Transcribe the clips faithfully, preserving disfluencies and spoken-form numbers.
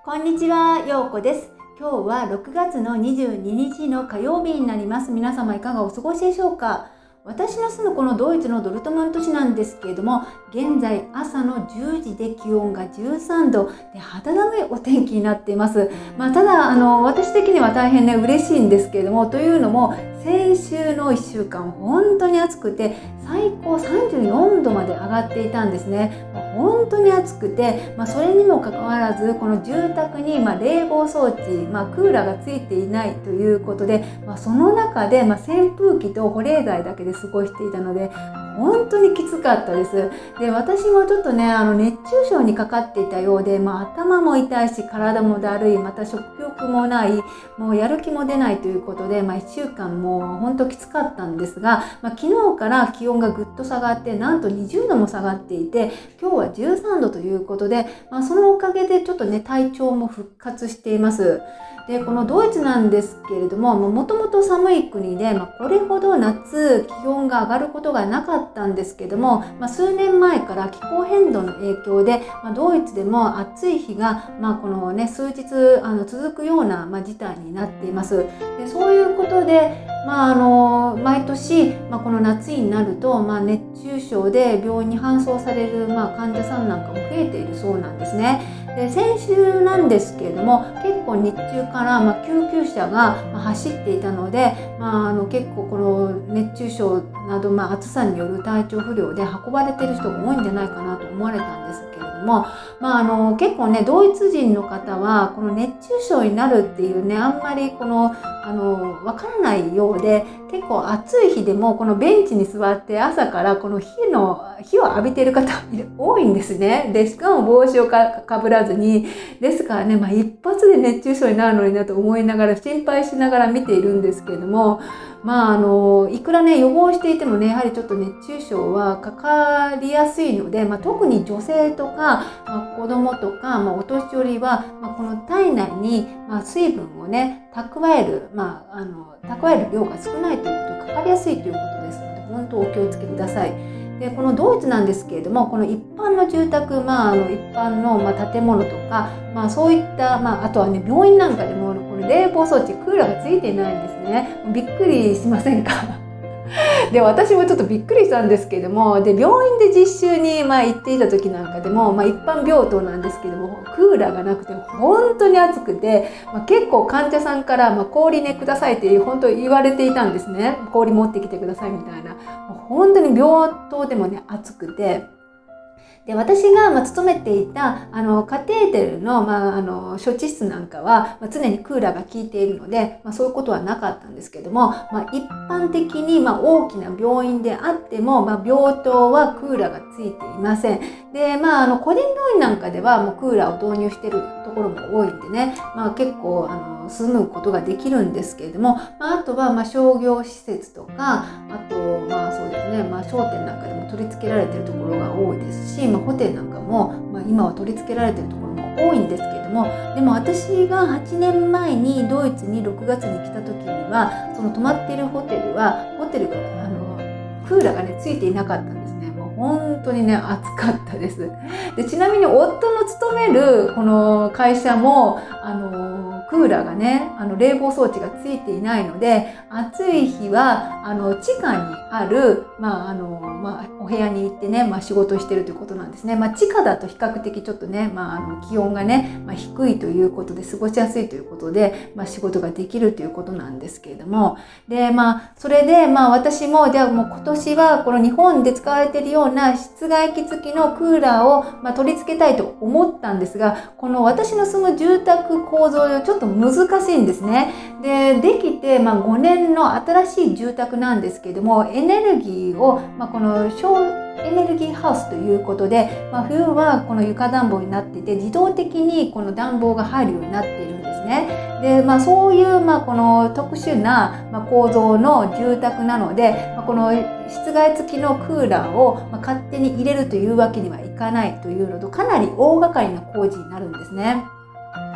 こんにちは、ようこです。今日はろくがつのにじゅうににちの火曜日になります。皆様いかがお過ごしでしょうか。私の住むこのドイツのドルトムント市なんですけれども、現在朝のじゅうじで気温がじゅうさんどで肌寒いお天気になっています。まあ、ただあの私的には大変ね嬉しいんですけれども、というのも先週のいっしゅうかん本当に暑くて最高さんじゅうよんどまで上がっていたんですね。本当に暑くて、まあ、それにもかかわらずこの住宅にまあ冷房装置、まあ、クーラーがついていないということで、まあ、その中でまあ扇風機と保冷剤だけで過ごしていたので本当にきつかったです。で、私もちょっとねあの熱中症にかかっていたようで、まあ、頭も痛いし体もだるい、また食欲もない、もうやる気も出ないということで、まあ、いっしゅうかんもう本当きつかったんですが、まあ、昨日から気温がぐっと下がってなんとにじゅうども下がっていて、今日はじゅうさんどということで、まあ、そのおかげでちょっとね体調も復活しています。で、このドイツなんですけれども、もともと寒い国で、まあ、これほど夏気温が上がることがなかったんですけども、まあ、数年前から気候変動の影響で、まあ、ドイツでも暑い日が、まあ、このね数日あの続くような、まあ、事態になっています。で、そういうことで、まあ、あの毎年、まあ、この夏になると、まあ、熱中症で病院に搬送される、まあ、患者さんなんかも増えているそうなんですね。で、先週なんですけれども結構日中から、まあ、救急車が走っていたので、まあ、あの結構この熱中症など、まあ、暑さによる体調不良で運ばれている人が多いんじゃないかなと思われたんですけれども、まあ、あの結構ねドイツ人の方はこの熱中症になるっていうねあんまりこのあの分からないようで、結構暑い日でもこのベンチに座って朝からこの火の火を浴びている方多いんですね。で、しかも帽子をかかぶらずに、ですからね、まあ、一発で熱中症になるのになと思いながら心配しながら見ているんですけれども、まああのいくらね予防していてもねやはりちょっと熱中症はかかりやすいので、まあ、特に女性とか、まあ、子供とか、まあ、お年寄りは、まあ、この体内に、まあ、水分をね蓄える、まあ、あの蓄える量が少ないということがかかりやすいということですので、本当お気をつけください。で、このドイツなんですけれども、この一般の住宅、まあ、あの一般の、まあ、建物とか、まあ、そういった、まあ、あとはね病院なんかでもこの冷房装置クーラーがついていないんですね。びっくりしませんか？で、私もちょっとびっくりしたんですけれども、で病院で実習に、まあ、行っていた時なんかでも、まあ、一般病棟なんですけどもクーラーがなくて本当に暑くて、まあ、結構患者さんから、まあ、氷ねくださいって本当言われていたんですね。氷持ってきてくださいみたいな。もう本当に病棟でもね暑くて、で、私がまあ勤めていたあのカテーテルの、まあ、あの処置室なんかは、まあ、常にクーラーが効いているので、まあ、そういうことはなかったんですけども、まあ、一般的にまあ大きな病院であっても、まあ、病棟はクーラーがついていません。で、まあ、あの個人病院なんかではもうクーラーを導入しているところも多いんでね、まあ、結構あの住むことができるんですけれども、まあ、あとはまあ商業施設とか、あとまあそうですね、まあ、商店なんかでも取り付けられているところが多いですし、まあ、ホテルなんかも、まあ、今は取り付けられているところも多いんですけれども、でも私がはちねんまえにドイツにろくがつに来た時にはその泊まっているホテルはホテルがあのクーラーがねついていなかったんですね。もう本当にね暑かったです。で、ちなみに夫の勤めるこの会社もあのクーラーがねあの冷房装置がついていないので、暑い日はあの地下にある、まああのまあ、お部屋に行ってね、まあ、仕事をしているということなんですね。まあ、地下だと比較的ちょっとね、まあ、あの気温がね、まあ、低いということで過ごしやすいということで、まあ、仕事ができるということなんですけれども、で、まあ、それで、まあ、私もじゃあもう今年はこの日本で使われているような室外機付きのクーラーを、まあ、取り付けたいと思ったんですが、この私の住む住宅構造上ちょっと難しいんですね。で、できて、まあ、ごねんの新しい住宅なんですけれども、エネルギーを、まあ、この省エネルギーハウスということで、まあ、冬はこの床暖房になっていて自動的にこの暖房が入るようになっているんですね。で、まあ、そういう、まあ、この特殊な、まあ、構造の住宅なので、まあ、この室外付きのクーラーを、まあ、勝手に入れるというわけにはいかないというのと、かなり大掛かりな工事になるんですね。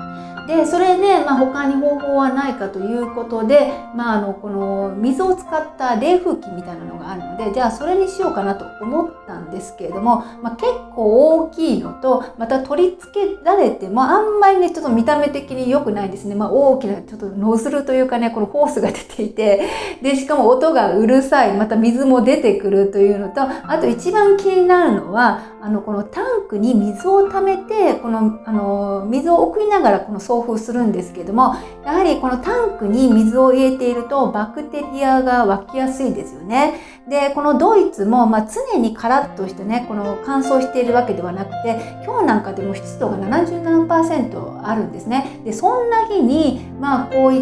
でそれで、まあ、他に方法はないかということで、まあ、あのこの水を使った冷風機みたいなのがあるので、じゃあそれにしようかなと思ったんですけれども、まあ、結構大きいのと、また取り付けられてもあんまりねちょっと見た目的に良くないですね。まあ、大きなちょっとノズルというかね、このホースが出ていて、でしかも音がうるさい、また水も出てくるというのと、あと一番気になるのはあのこのタンクに水を溜めて、このあの水を送りながらこの送風するんですけれども、やはりこのタンクに水を入れているとバクテリアが湧きやすいですよね。でこのドイツも、まあ、常にカラッとしてね、この乾燥しているわけではなくて、今日なんかでも湿度が ななじゅうななパーセント あるんですね。でそんな日に、まあ、こういった、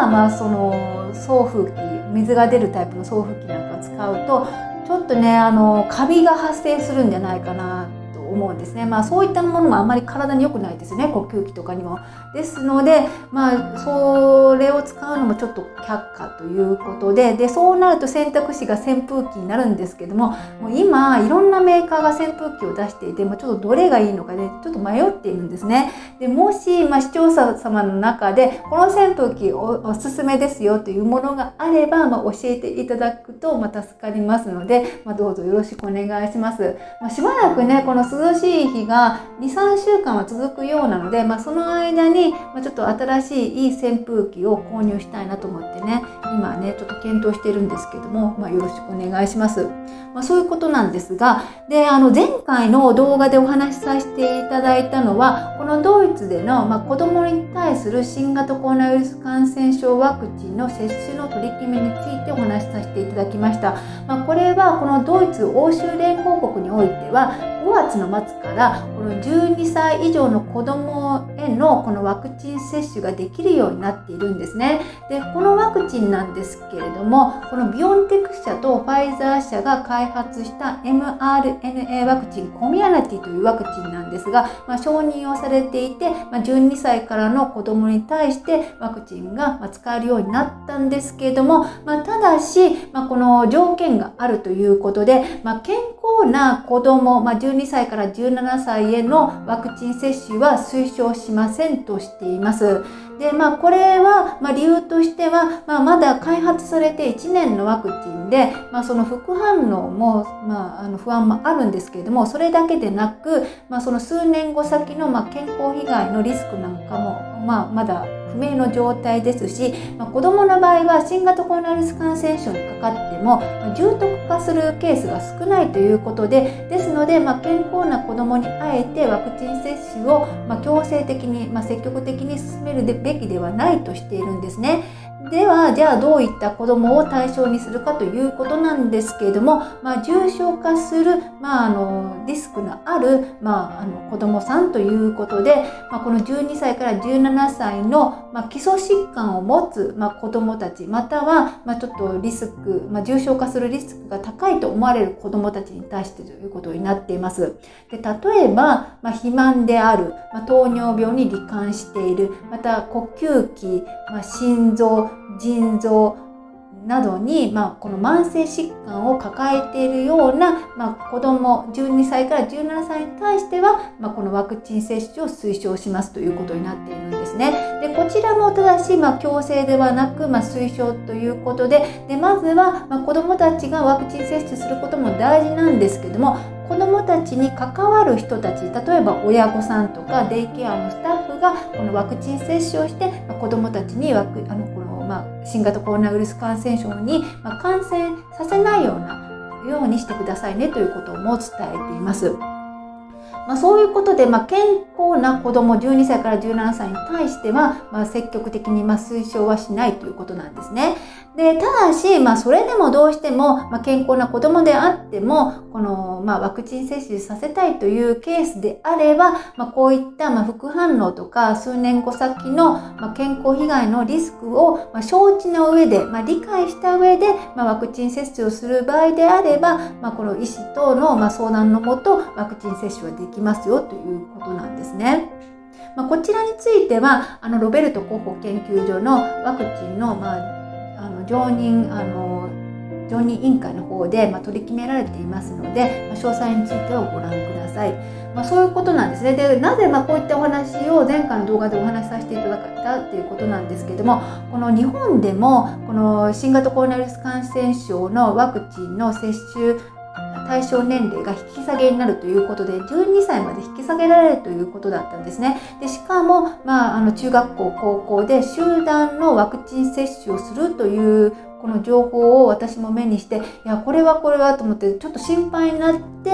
まあ、その送風機、水が出るタイプの送風機なんかを使うと、ちょっとねあのカビが発生するんじゃないかなと思うんですね。まあそういったものもあんまり体に良くないですね、呼吸器とかにも。ですので、まあそれを使うのもちょっと却下ということで、でそうなると選択肢が扇風機になるんですけども、もう今いろんなメーカーが扇風機を出していて、もうちょっとどれがいいのかね、ちょっと迷っているんですね。でもし、まあ、視聴者様の中でこの扇風機 お, おすすめですよというものがあれば、まあ、教えていただくと、まあ、助かりますので、まあ、どうぞよろしくお願いします。まあ、しばらくねこの涼しい日が にさんしゅうかんは続くようなので、まあ、その間に、まあ、ちょっと新しいいい扇風機を購入したいなと思ってね、今ねちょっと検討しているんですけども、まあ、よろしくお願いします。まあ、そういうことなんですが、であの前回の動画でお話しさせていただいたのは、このドイツでの、まあ、子どもに対する新型コロナウイルス感染症ワクチンの接種の取り決めについてお話しさせていただきました。まあ、これはこのドイツ欧州連合国においてはごがつの末からこのじゅうにさい以上の子どもへのこのワクチン接種ができるようになっているんですね。でこのワクチンなんですけれども、このビオンテック社とファイザー社が開発した エムアールエヌエー ワクチンコミュニティというワクチンなんですが、まあ、承認をされていて、まあ、じゅうにさいからの子どもに対してワクチンが使えるようになったんですけれども、まあ、ただし、まあ、この条件があるということで、まあ、健康な子ども、まあ、じゅうにさいからじゅうななさいへのワクチン接種は推奨しませんとしています。でまあ、これは、まあ、理由としては、まあ、まだ開発されていちねんのワクチンで、まあ、その副反応も、まあ、あの不安もあるんですけれども、それだけでなく、まあ、その数年後先の、まあ、健康被害のリスクなんかも、まあ、まだ不明の状態ですし、まあ、子どもの場合は新型コロナウイルス感染症にかかっても、まあ、重篤化するケースが少ないということで、ですので、まあ、健康な子どもにあえてワクチン接種を、まあ、強制的に、まあ、積極的に進めるべきではないとしているんですね。ではじゃあどういった子どもを対象にするかということなんですけれども、まあ、重症化する、まあ、あのリスクのある、まあ、あの子どもさんということで、まあ、このじゅうにさいからじゅうななさいの、まあ、基礎疾患を持つ、まあ、子どもたち、または、まあ、ちょっとリスク、まあ、重症化するリスクが高いと思われる子どもたちに対してということになっています。で例えば、まあ、肥満である、まあ、糖尿病に罹患している、また呼吸器、まあ、心臓、腎臓などに、まあ、この慢性疾患を抱えているような、まあ、子どもじゅうにさいからじゅうななさいに対しては、まあ、このワクチン接種を推奨しますということになっているんですね。でこちらもただし、まあ、強制ではなく、まあ、推奨ということで、でまずは、まあ、子どもたちがワクチン接種することも大事なんですけども、子どもたちに関わる人たち、例えば親御さんとかデイケアのスタッフがこのワクチン接種をして、まあ、子どもたちにワクあのこの、まあ、新型コロナウイルス感染症に、まあ、感染させないようなようにしてくださいねということも伝えています。まあ、そういうことで、まあ、健康な子どもじゅうにさいからじゅうななさいに対しては、まあ、積極的にまあ推奨はしないということなんですね。でただし、まあ、それでもどうしても、まあ、健康な子どもであってもこの、まあ、ワクチン接種させたいというケースであれば、まあ、こういったまあ副反応とか数年後先のまあ健康被害のリスクをまあ承知の上で、まあ、理解した上で、まあ、ワクチン接種をする場合であれば、まあ、この医師等のまあ相談のもとワクチン接種はできますよということなんですね。まあ、こちらについてはあのロベルト候補研究所のワクチンの、まあ、あの常任あの常任委員会の方で、まあ、取り決められていますので、まあ、詳細についてはご覧ください。まあ、そういうことなんですね。で、なぜまあこういったお話を前回の動画でお話しさせていただいたということなんですけれども、この日本でもこの新型コロナウイルス感染症のワクチンの接種対象年齢が引き下げになるということで、じゅうにさいまで引き下げられるということだったんですね。でしかも、まあ、あの中学校高校で集団のワクチン接種をするというこの情報を私も目にして、いやこれはこれはと思ってちょっと心配になって、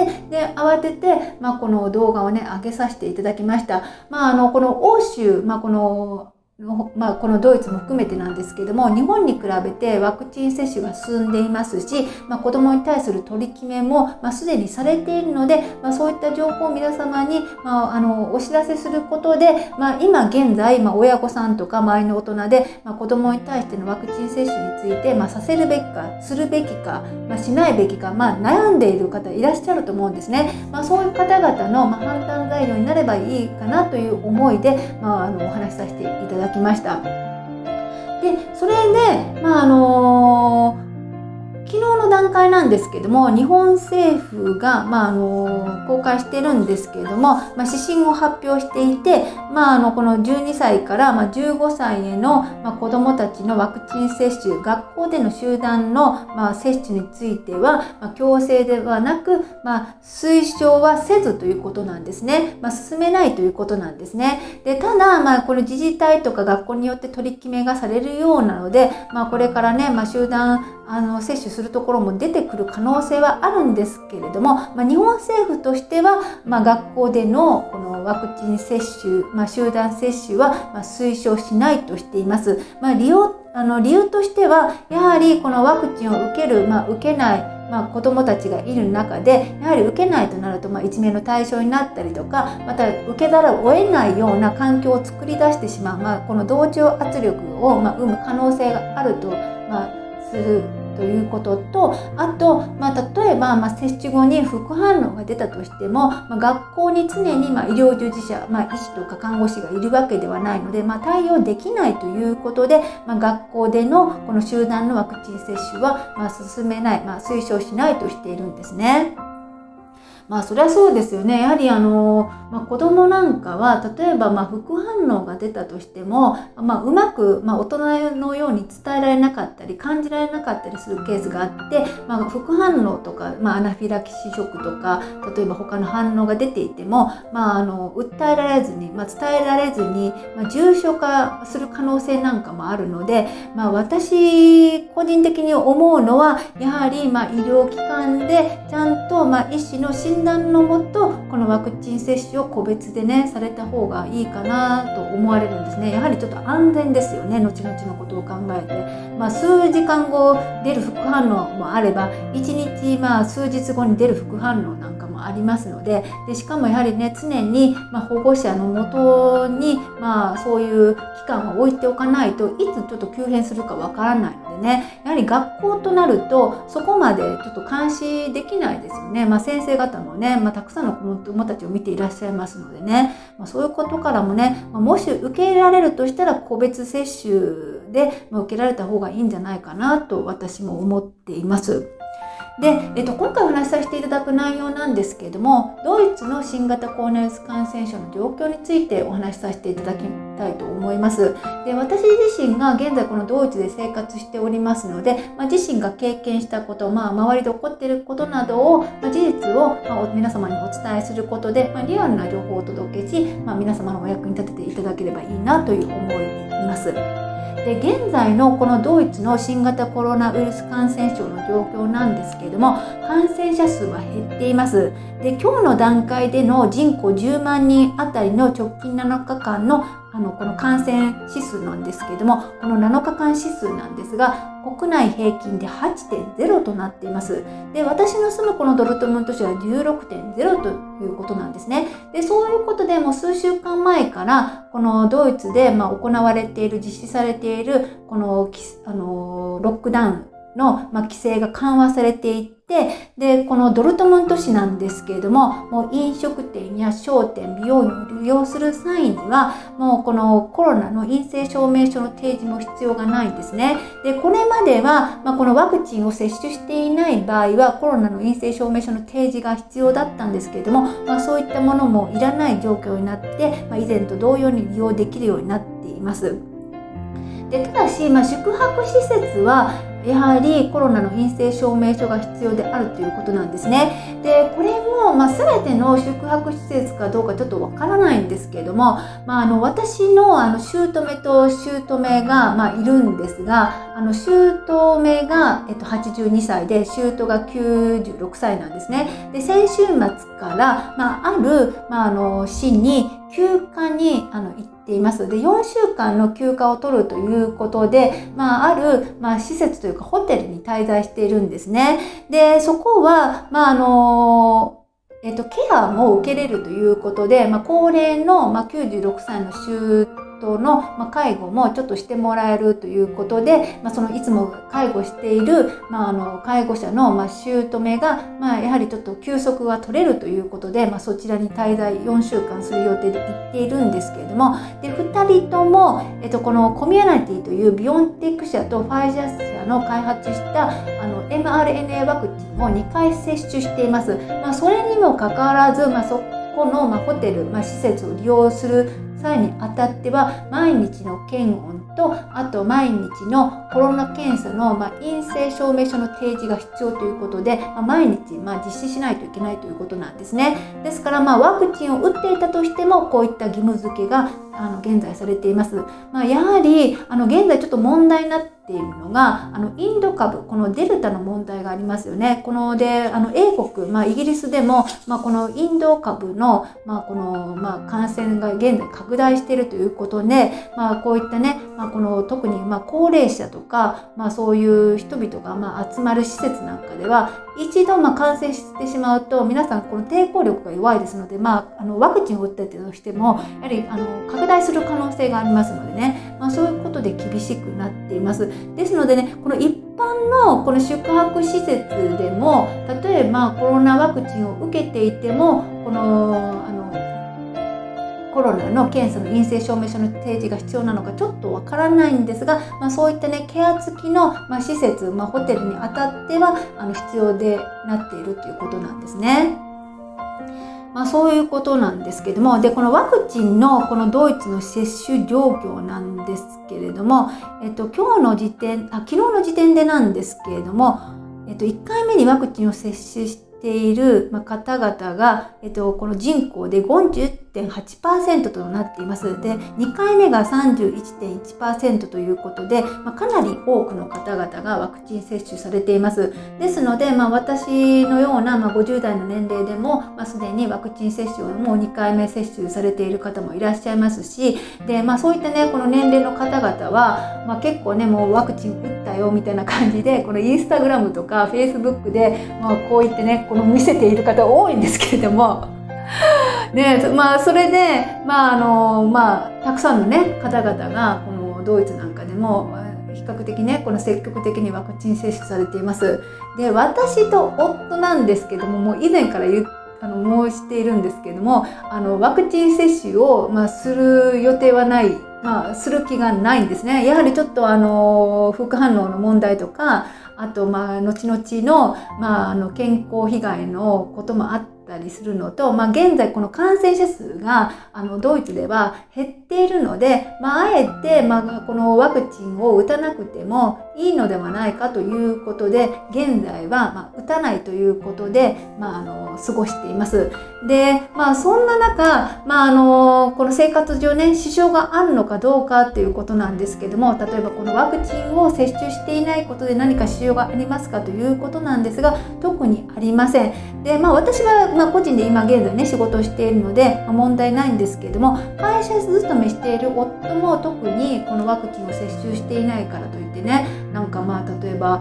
で慌てて、まあ、この動画をね上げさせていただきました。まあ、あのこの欧州、まあ、このまあ、このドイツも含めてなんですけども、日本に比べてワクチン接種が進んでいますし、まあ、子どもに対する取り決めも、まあ、すでにされているので、まあ、そういった情報を皆様に、まあ、あのお知らせすることで、まあ、今現在、まあ、親御さんとか周りの大人で、まあ、子どもに対してのワクチン接種について、まあ、させるべきかするべきか、まあ、しないべきか、まあ、悩んでいる方いらっしゃると思うんですね。まあ、そういう方々の、まあ、判断材料になればいいかなという思いで、まあ、あのお話しさせていただきました。きました。でそれで、まああのー昨日の段階なんですけども、日本政府が、まあ、あの公開してるんですけれども、まあ、指針を発表していて、まあ、あのこのじゅうにさいから、まあ、じゅうごさいへの、まあ、子どもたちのワクチン接種、学校での集団の、まあ、接種については、まあ、強制ではなく、まあ、推奨はせずということなんですね。まあ、進めないということなんですね。でただ、まあ、これ自治体とか学校によって取り決めがされるようなので、まあ、これからね、まあ、集団あの接種するところも出てくる可能性はあるんですけれども、まあ、日本政府としては、まあ、学校でのこのワクチン接種、まあ、集団接種はまあ推奨しないとしています。まあ、理由あの理由としては、やはりこのワクチンを受ける、まあ、受けない、まあ、子どもたちがいる中で、やはり受けないとなると、まあ、いじめの対象になったりとか、また受けざるを得ないような環境を作り出してしまう、まあ、この同調圧力を、まあ、生む可能性があると、まあ、するということと、あと、まあ、例えば、まあ、接種後に副反応が出たとしても、まあ、学校に常に、まあ、医療従事者、まあ、医師とか看護師がいるわけではないので、まあ、対応できないということで、まあ、学校でのこの集団のワクチン接種は、まあ、進めない、まあ、推奨しないとしているんですね。まあそれはそうですよね。やはりあの、まあ、子どもなんかは例えばまあ副反応が出たとしても、まあ、うまく、まあ、大人のように伝えられなかったり感じられなかったりするケースがあって、まあ、副反応とか、まあ、アナフィラキシーショックとか例えば他の反応が出ていても、まあ、あの訴えられずに、まあ、伝えられずに、まあ、重症化する可能性なんかもあるので、まあ、私個人的に思うのはやはりまあ医療機関でちゃんとまあ医師の診断のもとこのワクチン接種を個別でねされた方がいいかなと思われるんですね。やはりちょっと安全ですよね、後々のことを考えて。まあ、数時間後出る副反応もあればいちにちまあ数日後に出る副反応なんかもありますので、でしかもやはりね常にまあ保護者のもとにまあそういう期間を置いておかないといつちょっと急変するかわからないのでね、やはり学校となるとそこまでちょっと監視できないですよね。まあ、先生方もね、まあ、たくさんの子どもたちを見ていらっしゃいますのでね、まあ、そういうことからもね、まあ、もし受け入れられるとしたら個別接種で受けられた方がいいんじゃないかなと私も思っています。で、えっと、今回お話しさせていただく内容なんですけれども、ドイツの新型コロナウイルス感染症の状況についてお話しさせていただきたいと思います。で、私自身が現在このドイツで生活しておりますので、まあ、自身が経験したこと、まあ、周りで起こっていることなどを、まあ、事実を、まあ、皆様にお伝えすることで、まあ、リアルな情報をお届けし、まあ、皆様のお役に立てていただければいいなという思いでいます。で現在のこのドイツの新型コロナウイルス感染症の状況なんですけれども、感染者数は減っています。で今日の段階での人口じゅうまんにんあたりの直近なのかかんのあのこの感染指数なんですけれども、このなのかかん指数なんですが国内平均で はちてんゼロ となっています。で私の住むこのドルトムント市は じゅうろくてんゼロ ということなんですね。でそういうことでもう数週間前からこのドイツでまあ行われている実施されているこのあのロックダウンの、まあ、規制が緩和されていて、で、このドルトムント市なんですけれども、もう飲食店や商店、美容院を利用する際には、もうこのコロナの陰性証明書の提示も必要がないんですね。で、これまでは、まあ、このワクチンを接種していない場合は、コロナの陰性証明書の提示が必要だったんですけれども、まあ、そういったものもいらない状況になって、まあ、以前と同様に利用できるようになっています。でただし、まあ、宿泊施設はやはりコロナの陰性証明書が必要であるということなんですね。でこれも、まあ、全ての宿泊施設かどうかちょっとわからないんですけれども、まあ、あの私のあの姑と姑が、まあ、いるんですが、あの姑が、えっと、はちじゅうにさいで姑がきゅうじゅうろくさいなんですね。で先週末から、まあ、ある、まあ、あの市に休暇にあの行っています。でよんしゅうかんの休暇を取るということで、まあ、ある、まあ、施設というかホテルに滞在しているんですね。でそこは、まああのえっと、ケアも受けれるということで、まあ、高齢の、まあ、きゅうじゅうろくさいの姑の、まあ、介護もちょっとしてもらえるということで、まあ、そのいつも介護している、まあ、あの介護者の、まあ、姑が、まあ、やはりちょっと休息が取れるということで、まあ、そちらに滞在よんしゅうかんする予定で行っているんですけれども、でふたりとも、えっと、このコミュナティというビオンテック社とファイザー社の開発したあの エムアールエヌエー ワクチンをにかい接種しています。まあ、それにもかかわらず、まあ、そこの、まあ、ホテル、まあ、施設を利用する際にあたっては毎日の検温とあと毎日のコロナ検査の、まあ、陰性証明書の提示が必要ということで、まあ、毎日、まあ、実施しないといけないということなんですね。ですから、まあ、ワクチンを打っていたとしてもこういった義務付けがあの現在されています。まあ、やはりあの現在ちょっと問題になっているのがあのインド株、このデルタの問題がありますよね。このであの英国、まあ、イギリスでも、まあ、このインド株の、まあこのまあ、感染が現在拡大しているということで、まあ、こういったね、まあ、この特にまあ高齢者とか、まあ、そういう人々がまあ集まる施設なんかでは一度まあ感染してしまうと皆さんこの抵抗力が弱いですので、まあ、あのワクチンを打ったとしてもやはりあの拡大する可能性がありますのでね、まあ、そういうことで厳しくなっています。ですのでね、この一般のこの宿泊施設でも例えばコロナワクチンを受けていてもこのあのコロナの検査の陰性証明書の提示が必要なのかちょっとわからないんですが、まあ、そういったねケア付きの、まあ、施設、まあ、ホテルにあたってはあの必要でなっているということなんですね。まあ、そういうことなんですけども、でこのワクチンのこのドイツの接種状況なんですけれども、えっと、今日の時点あ昨日の時点でなんですけれども、えっと、いっかいめにワクチンを接種している方々が、えっと、この人口で ごじゅってんはちパーセント となっています。でにかいめが さんじゅういちてんいちパーセント ということで、まあ、かなり多くの方々がワクチン接種されています。ですので、まあ、私のような、まあ、ごじゅう代の年齢でも、まあ、すでにワクチン接種をもうにかいめ接種されている方もいらっしゃいますし、で、まあ、そういったねこの年齢の方々は、まあ、結構ねもうワクチン打ったよみたいな感じでこのインスタグラムとかフェイスブックで、まあ、こういってねこの見せている方多いんですけれどもね、まあそれで、まああのまあ、たくさんの、ね、方々がこのドイツなんかでも比較的ねこの積極的にワクチン接種されています。で私と夫なんですけども、もう以前から言あの申しているんですけれども、あのワクチン接種を、まあ、する予定はない、まあ、する気がないんですね。やはりちょっとあの副反応の問題とか、あとまあ後々の、まあ、あの健康被害のこともあったりするのと、まあ、現在この感染者数があのドイツでは減っているので、まあ、あえて、まあ、このワクチンを打たなくてもいいのではないかということで現在は、まあ、打たないということで、まあ、あの過ごしています。で、まあ、そんな中、まあ、あのこの生活上ね支障があるのかどうかっていうことなんですけども、例えばこのワクチンを接種していないことで何か支障がありますかということなんですが、特にありません。で、まあ、私は、まあ、個人で今現在ね仕事をしているので、まあ、問題ないんですけれども、会社勤めしている夫も特にこのワクチンを接種していないからといってね、なんかまあ例えばあ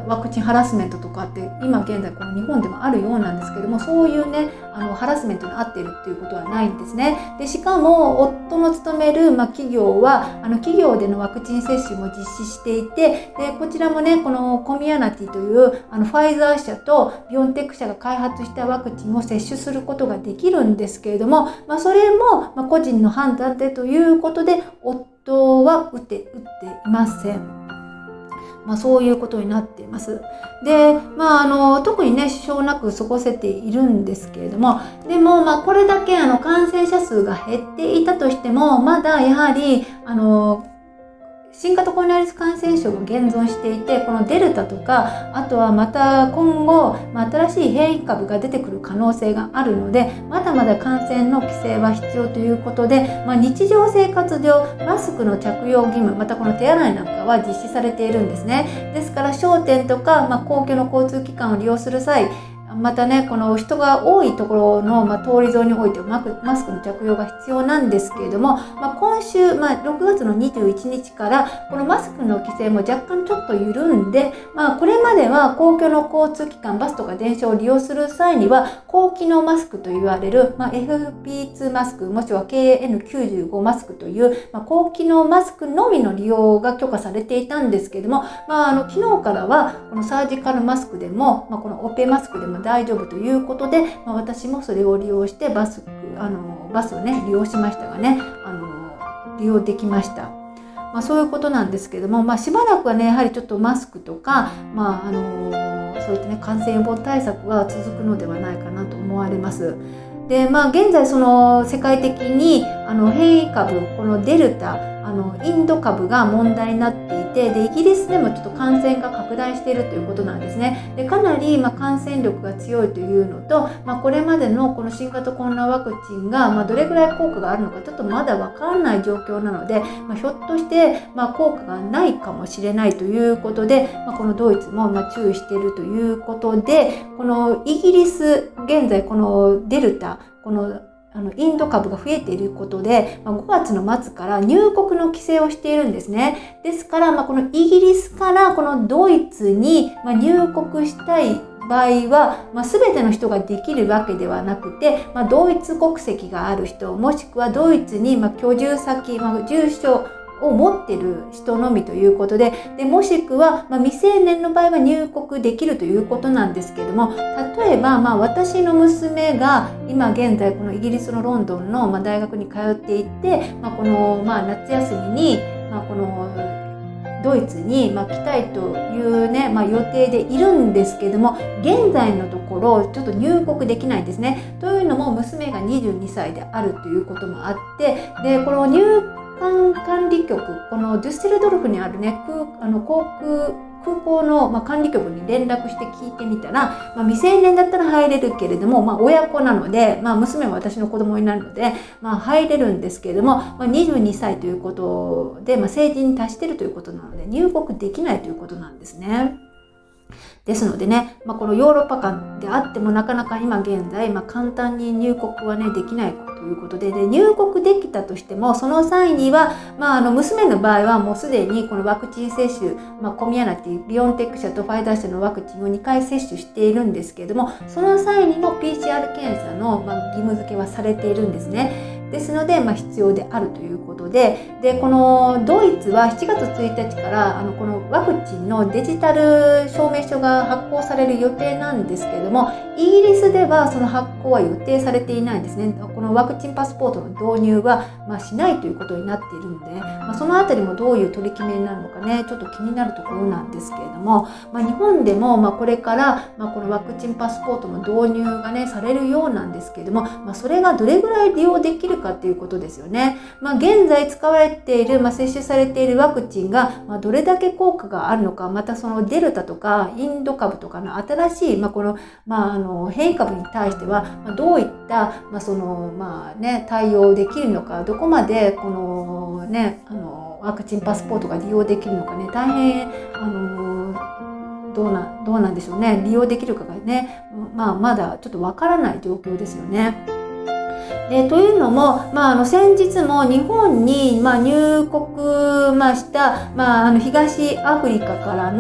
あ、ワクチンハラスメントとかって今現在この日本でもあるようなんですけども、そういうねあのハラスメントに遭っているっていうことはないんですね。でしかも夫の勤める、まあ、企業はあの企業でのワクチン接種も実施していて、でこちらもねこのコミュナティというあのファイザー社とビオンテック社が開発したワクチンを接種することができるんですけれども、まあ、それも、まあ、個人の判断でということで夫は打って打っていません。まあ、そういうことになっています。で、まあ、あの特にね支障なく過ごせているんですけれども、でも、まあ、これだけあの感染者数が減っていたとしても、まだやはりあの新型コロナウイルス感染症が現存していて、このデルタとかあとはまた今後、まあ、新しい変異株が出てくる可能性があるので、まだまだ感染の規制は必要ということで、まあ、日常生活上マスクの着用義務、またこの手洗いなんかは実施されているんですね。ですから商店とか、まあ、公共の交通機関を利用する際、またねこの人が多いところの、まあ、通り沿いにおいてマスクの着用が必要なんですけれども、まあ、今週、まあ、ろくがつのにじゅういちにちからこのマスクの規制も若干ちょっと緩んで、まあ、これまでは公共の交通機関バスとか電車を利用する際には高機能マスクと言われる、まあ、エフエフピーツー マスクもしくは ケーエーエヌきゅうじゅうご マスクという、まあ、高機能マスクのみの利用が許可されていたんですけれども、まあ、あの昨日からはこのサージカルマスクでも、まあ、このオペマスクでも大丈夫ということで、まあ、私もそれを利用してバスあのバスをね利用しましたがねあの利用できました。まあ、そういうことなんですけども、まあ、しばらくはねやはりちょっとマスクとか、まああのそういったね感染予防対策は続くのではないかなと思われます。でまあ、現在その世界的にあの変異株このデルタあのインド株が問題になっていて、でイギリスでもちょっと感染が拡大しているということなんですね。でかなり、まあ、感染力が強いというのと、まあ、これまでのこの新型コロナワクチンが、まあ、どれぐらい効果があるのかちょっとまだ分からない状況なので、まあ、ひょっとして、まあ、効果がないかもしれないということで、まあ、このドイツも、まあ、注意しているということで、このイギリス現在このデルタこのあのインド株が増えていることで、まあ、ごがつの末から入国の規制をしているんですね。ですから、まあ、このイギリスからこのドイツにまあ入国したい場合は、まあ、全ての人ができるわけではなくて、まあ、ドイツ国籍がある人もしくはドイツにまあ居住先、まあ、住所を持っている人のみということで、でもしくは、まあ、未成年の場合は入国できるということなんですけれども、例えば、まあ、私の娘が今現在このイギリスのロンドンの、まあ、大学に通っていて、まあ、この、まあ、夏休みに、まあ、このドイツに、まあ、来たいというね、まあ、予定でいるんですけれども、現在のところちょっと入国できないんですね。というのも娘がにじゅうにさいであるということもあって、でこの入管理局このデュッセルドルフにあるね空あの航空空港の、まあ、管理局に連絡して聞いてみたら、まあ、未成年だったら入れるけれども、まあ、親子なので、まあ、娘は私の子供になるので、まあ、入れるんですけれども、まあ、にじゅうにさいということで、まあ、成人に達しているということなので入国できないということなんですね。ですのでね、まあ、このヨーロッパ間であってもなかなか今現在、まあ、簡単に入国はねできないということで、で入国できたとしてもその際には、まあ、あの娘の場合はもうすでにこのワクチン接種、まあ、コミュナティビオンテック社とファイザー社のワクチンをにかい接種しているんですけれども、その際にも ピーシーアール 検査の、まあ、義務付けはされているんですね。ですので、まあ、必要であるということで、でこのドイツはしちがつついたちからあのこのワクチンのデジタル証明書が発行される予定なんですけれども、イギリスではその発行は予定されていないんですね。このワクチンパスポートの導入は、まあ、しないということになっているので、まあ、そのあたりもどういう取り決めになるのかねちょっと気になるところなんですけれども、まあ、日本でもまあこれから、まあ、このワクチンパスポートの導入がねされるようなんですけれども、まあ、それがどれぐらい利用できるかっていうことですよね。まあ、現在使われている、まあ、接種されているワクチンが、まあ、どれだけ効果があるのか、またそのデルタとかインド株とかの新しい、まあ、この、まあ、あの変異株に対しては、まあ、どういった、まあそのまあね、対応できるのか、どこまでこの、ね、あのワクチンパスポートが利用できるのかね、大変あのどうな、どうなんでしょうね、利用できるかがね、まあ、まだちょっとわからない状況ですよね。でというのも、まあ、あの先日も日本に、まあ、入国、まあ、した、まあ、あの東アフリカからの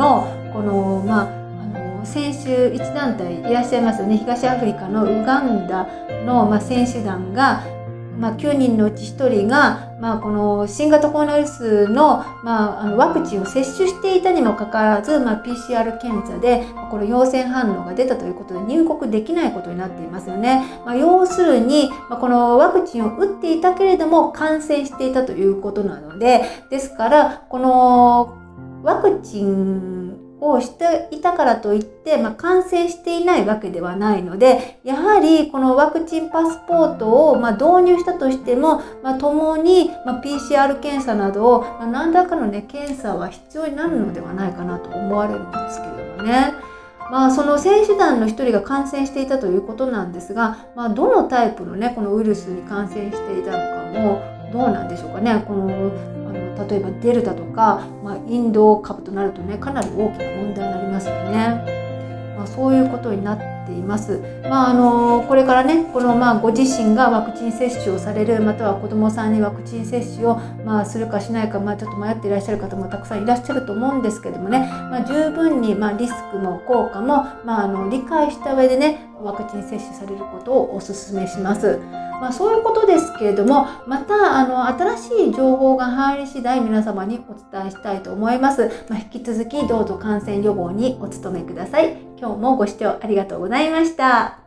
このまあ選手一団体いらっしゃいますよね。東アフリカのウガンダの、まあ、選手団が、まあ、きゅうにんのうちひとりが、まあ、この新型コロナウイルスの、まあ、あのワクチンを接種していたにもかかわらず、まあ、ピーシーアール 検査でこの陽性反応が出たということで入国できないことになっていますよね。まあ、要するに、まあ、このワクチンを打っていたけれども感染していたということなので、ですからこのワクチンをしていたからといって、まあ、感染していないわけではないので、やはりこのワクチンパスポートをまあ導入したとしても、まあ、共にまあ ピーシーアール 検査などを、まあ、何らかの、ね、検査は必要になるのではないかなと思われるんですけれどもね。まあ、その選手団の一人が感染していたということなんですが、まあ、どのタイプの、ね、このウイルスに感染していたのかもどうなんでしょうかね。このあの例えばデルタとか、まあ、インド株となるとねかなり大きな問題になりますよね。まあ、そういうことになっています。まあ、あのこれからねこの、まあ、ご自身がワクチン接種をされる、または子どもさんにワクチン接種を、まあ、するかしないか、まあ、ちょっと迷っていらっしゃる方もたくさんいらっしゃると思うんですけどもね、まあ、十分に、まあ、リスクも効果も、まあ、あの理解した上でねワクチン接種されることをお勧めします。まあ、そういうことですけれども、またあの新しい情報が入り次第皆様にお伝えしたいと思います。まあ、引き続きどうぞ感染予防にお努めください。今日もご視聴ありがとうございました。